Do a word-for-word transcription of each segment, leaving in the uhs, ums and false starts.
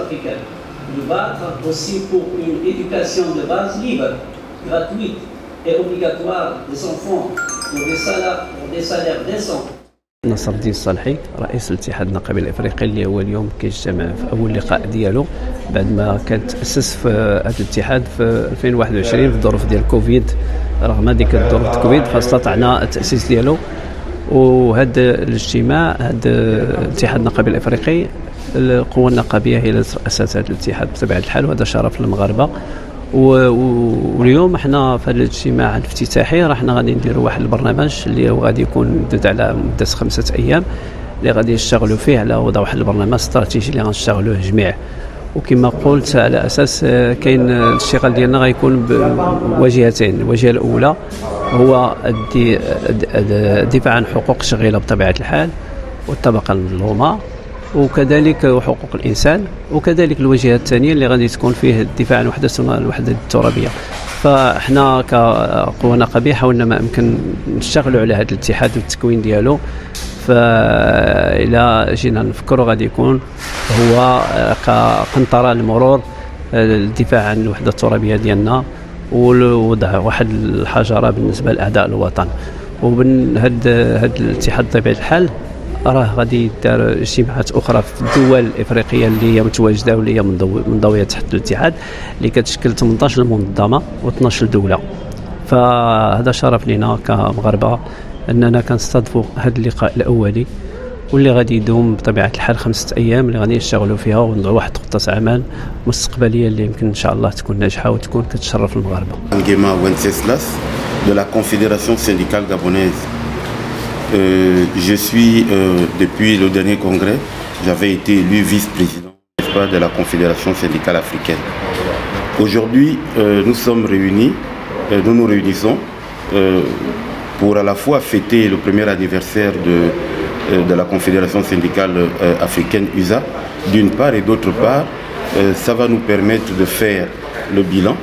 africaine. Nous battre aussi pour une éducation de base libre, gratuite et obligatoire des enfants pour des salaires, pour des salaires décents. نصر الدين الصالحي رئيس الاتحاد النقابي الافريقي اللي هو اليوم كيجتمع في اول لقاء ديالو بعد ما كان تاسس في هذا الاتحاد في ألفين وواحد وعشرين في الظروف ديال كوفيد. رغم هذيك الظروف كوفيد فاستطعنا التاسيس ديالو. وهذا الاجتماع هذا الاتحاد النقابي الافريقي القوى النقابيه هي اللي تاسست هذا الاتحاد بطبيعه الحال، وهذا شرف للمغاربه. واليوم احنا في هذا الاجتماع الافتتاحي راحنا غادي نديروا واحد البرنامج اللي هو غادي يكون مدد على مده خمسه ايام اللي غادي نشتغلوا فيه على وضع واحد البرنامج استراتيجي اللي غنشتغلوه جميع. وكما قلت على اساس كاين الاشتغال ديالنا غيكون بوجهتين. الوجهه الاولى هو الدفاع عن حقوق الشغيله بطبيعه الحال والطبقه المظلومه، وكذلك حقوق الانسان، وكذلك الوجهه الثانيه اللي غادي تكون فيه الدفاع عن وحدتنا الوحده الترابيه. فاحنا كقوى نقابيه حاولنا ما امكن نشتغلوا على هذا الاتحاد والتكوين ديالو. فإلى جينا نفكروا غادي يكون هو كقنطره للمرور الدفاع عن الوحده الترابيه ديالنا ووضع واحد الحجره بالنسبه لاعداء الوطن. وهذا هذا الاتحاد بطبيعه الحال راه غادي يدار اجتماعات اخرى في الدول الافريقيه اللي هي متواجده واللي هي منضويه تحت الاتحاد اللي كتشكل ثمنطاش منظمه و12 دوله. فهذا شرف لنا كمغاربه اننا كنستضيفوا هذا اللقاء الاولي واللي غادي يدوم بطبيعه الحال خمسه ايام اللي غادي نشتغلوا فيها ونضعوا واحد خطه عمل مستقبليه اللي يمكن ان شاء الله تكون ناجحه وتكون كتشرف المغاربه. Nguema Wenceslas de la Confédération syndicale gabonaise. Euh, je suis, euh, depuis le dernier congrès, j'avais été élu vice-président de la Confédération syndicale africaine. Aujourd'hui, euh, nous sommes réunis, euh, nous nous réunissons euh, pour à la fois fêter le premier anniversaire de, euh, de la Confédération syndicale euh, africaine U S A, d'une part, et d'autre part, euh, ça va nous permettre de faire le bilan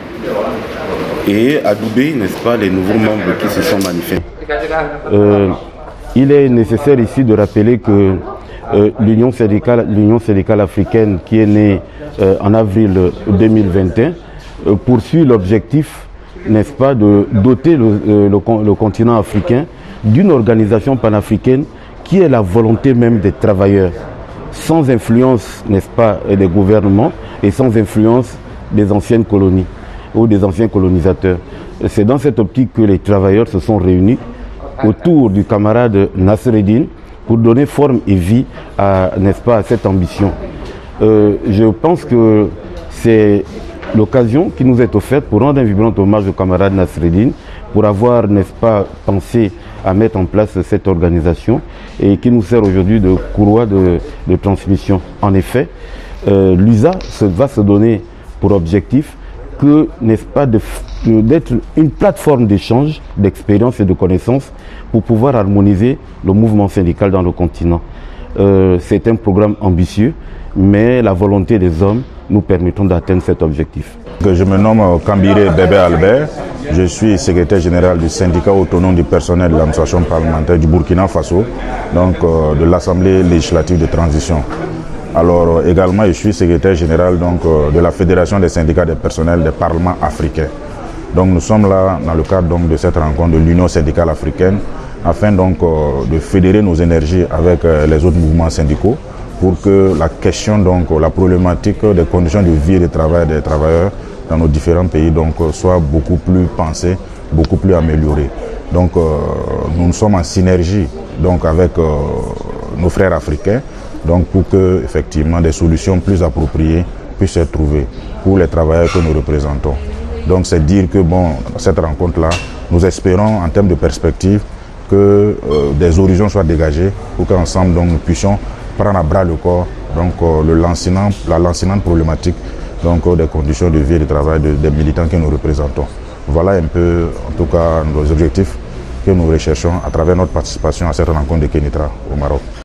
et adouber, n'est-ce pas, les nouveaux membres qui se sont manifestés. Euh, Il est nécessaire ici de rappeler que euh, l'Union syndicale, l'Union syndicale africaine qui est née euh, en avril deux mille vingt et un euh, poursuit l'objectif, n'est-ce pas, de doter le, euh, le, le continent africain d'une organisation panafricaine qui est la volonté même des travailleurs, sans influence, n'est-ce pas, des gouvernements et sans influence des anciennes colonies ou des anciens colonisateurs. C'est dans cette optique que les travailleurs se sont réunis autour du camarade Nasreddine pour donner forme et vie à, n'est-ce pas, à cette ambition. Euh, je pense que c'est l'occasion qui nous est offerte pour rendre un vibrant hommage au camarade Nasreddine, pour avoir, n'est-ce pas, pensé à mettre en place cette organisation et qui nous sert aujourd'hui de courroie de, de transmission. En effet, euh, l'U S A se, va se donner pour objectif que, n'est-ce pas, d'être une plateforme d'échange, d'expérience et de connaissances pour pouvoir harmoniser le mouvement syndical dans le continent. Euh, c'est un programme ambitieux, mais la volonté des hommes nous permettront d'atteindre cet objectif. Je me nomme Kambiré Bébé Albert, je suis secrétaire général du syndicat autonome du personnel de l'administration parlementaire du Burkina Faso, donc euh, de l'Assemblée législative de transition. Alors également je suis secrétaire général donc, euh, de la Fédération des syndicats des personnels des parlements africains. Donc nous sommes là dans le cadre donc, de cette rencontre de l'Union syndicale africaine afin donc euh, de fédérer nos énergies avec euh, les autres mouvements syndicaux pour que la question, donc la problématique des conditions de vie et de travail des travailleurs dans nos différents pays donc, soit beaucoup plus pensée, beaucoup plus améliorée. Donc euh, nous, nous sommes en synergie donc, avec euh, nos frères africains donc, pour que effectivement des solutions plus appropriées puissent être trouvées pour les travailleurs que nous représentons. Donc c'est dire que bon, cette rencontre-là, nous espérons en termes de perspective que euh, des horizons soient dégagés pour qu'ensemble donc, nous puissions prendre à bras le corps donc, euh, le lancinant, la lancinante problématique donc, euh, des conditions de vie et de travail de, des militants que nous représentons. Voilà un peu en tout cas nos objectifs que nous recherchons à travers notre participation à cette rencontre de Kénitra au Maroc.